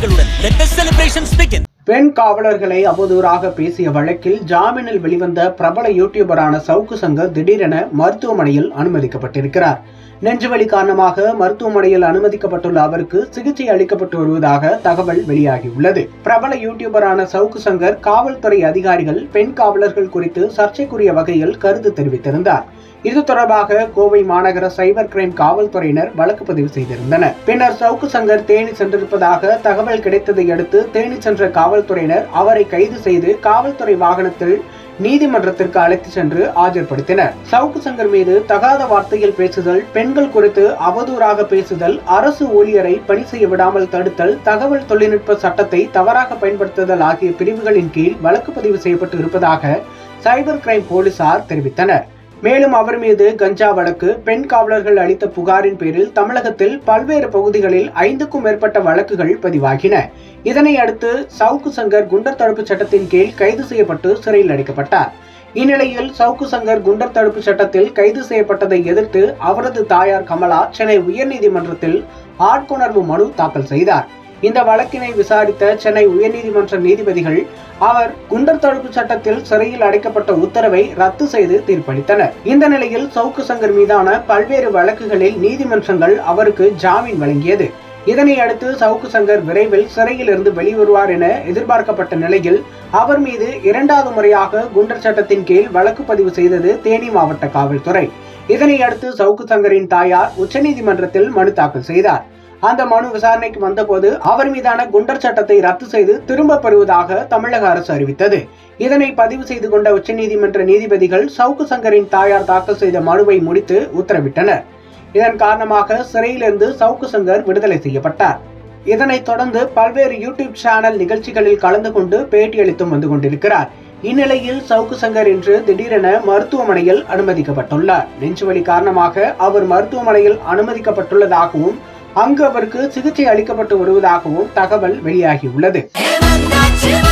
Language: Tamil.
சலுகைகளுடன் let the celebrations begin. பெண் காவலர்களை அவதூறாக பேசிய வழக்கில் ஜாமீனில் வெளிவந்த பிரபல யூடியூபரான சவுக்கு சங்கர் திடீரென மருத்துவமனையில் அனுமதிக்கப்பட்டிருக்கிறார். நெஞ்சுவலி காரணமாக மருத்துவமனையில் அனுமதிக்கப்பட்டுள்ள அவருக்கு சிகிச்சை அளிக்கப்பட்டு வருவதாக தகவல் வெளியாகியுள்ளது. பிரபல யூடியூபரான சவுக்கு சங்கர் காவல்துறை அதிகாரிகள் பெண் காவலர்கள் குறித்து சர்ச்சைக்குரிய வகையில் கருத்து தெரிவித்திருந்தார். இது தொடர்பாக கோவை மாநகர சைபர் கிரைம் காவல்துறையினர் வழக்கு பதிவு செய்திருந்தனர். பின்னர் சவுக்கு சங்கர் தேனி சென்றிருப்பதாக தகவல் கிடைத்ததை அடுத்து தேனி சென்ற காவல்துறையினர் அவரை கைது செய்து காவல்துறை வாகனத்தில் நீதிமன்றத்திற்கு அழைத்து சென்று ஆஜர்படுத்தினர். சவுக்கு சங்கர் மீது தகாத வார்த்தையில் பேசுதல், பெண்கள் குறித்து அவதூறாக பேசுதல், அரசு ஊழியரை பணி செய்ய விடாமல் தடுத்தல், தகவல் தொழில்நுட்ப சட்டத்தை தவறாக பயன்படுத்துதல் ஆகிய பிரிவுகளின் கீழ் வழக்கு பதிவு செய்யப்பட்டு இருப்பதாக சைபர் கிரைம் போலீசார் தெரிவித்தனர். மேலும் அவர் மீது கஞ்சா வழக்கு, பெண் காவலர்கள் அளித்த புகாரின் பேரில் தமிழகத்தில் பல்வேறு பகுதிகளில் 5க்கும் மேற்பட்ட வழக்குகள் பதிவாகின. இதனை அடுத்து சவுக்கு சங்கர் குண்டர் தடுப்பு சட்டத்தின் கீழ் கைது செய்யப்பட்டு சிறையில் அடைக்கப்பட்டார். இந்நிலையில் சவுக்கு சங்கர் குண்டர் தடுப்பு சட்டத்தில் கைது செய்யப்பட்டதை எதிர்த்து அவரது தாயார் கமலா சென்னை உயர்நீதிமன்றத்தில் ஆட்கொணர்வு மனு தாக்கல் செய்தார். இந்த வழக்கினை விசாரித்த சென்னை உயர்நீதிமன்ற நீதிபதிகள் அவர் குண்டர் தடுப்பு சட்டத்தில் சிறையில் அடைக்கப்பட்ட உத்தரவை ரத்து செய்து தீர்ப்பளித்தனர். இந்த நிலையில் சவுக்கு சங்கர் மீதான பல்வேறு வழக்குகளில் நீதிமன்றங்கள் அவருக்கு ஜாமீன் வழங்கியது. இதனை அடுத்து சவுக்கு சங்கர் விரைவில் சிறையில் இருந்து வெளிவருவார் என எதிர்பார்க்கப்பட்ட நிலையில் அவர் மீது 2வது முறையாக குண்டர் சட்டத்தின் கீழ் வழக்கு பதிவு செய்தது தேனி மாவட்ட காவல்துறை. இதனை அடுத்து சவுக்கு சங்கரின் தாயார் உச்சநீதிமன்றத்தில் மனு தாக்கல் செய்தார். அந்த மனு விசாரணைக்கு வந்தபோது அவர் மீதான குண்டர் சட்டத்தை ரத்து செய்து திரும்ப பெறுவதாக தமிழக அரசு அறிவித்தது. இதனை பதிவு செய்து கொண்ட உச்சநீதிமன்ற நீதிபதிகள் சவுக்கு சங்கரின் தாயார் தாக்கல் செய்த மனுவை முடித்து உத்தரவிட்டனர். இதன் காரணமாக சிறையிலிருந்து சவுக்கு சங்கர் விடுதலை செய்யப்பட்டார். இதனைத் தொடர்ந்து பல்வேறு யூடியூப் சேனல் நிகழ்ச்சிகளில் கலந்து கொண்டு பேட்டியளித்தும் வந்து கொண்டிருக்கிறார். இந்நிலையில் சவுக்கு சங்கர் இன்று திடீரென மருத்துவமனையில் அனுமதிக்கப்பட்டுள்ளார். நெஞ்சுவலி காரணமாக அவர் மருத்துவமனையில் அனுமதிக்கப்பட்டுள்ளதாகவும் அங்கு அவருக்கு சிகிச்சை அளிக்கப்பட்டு வருவதாகவும் தகவல் வெளியாகியுள்ளது.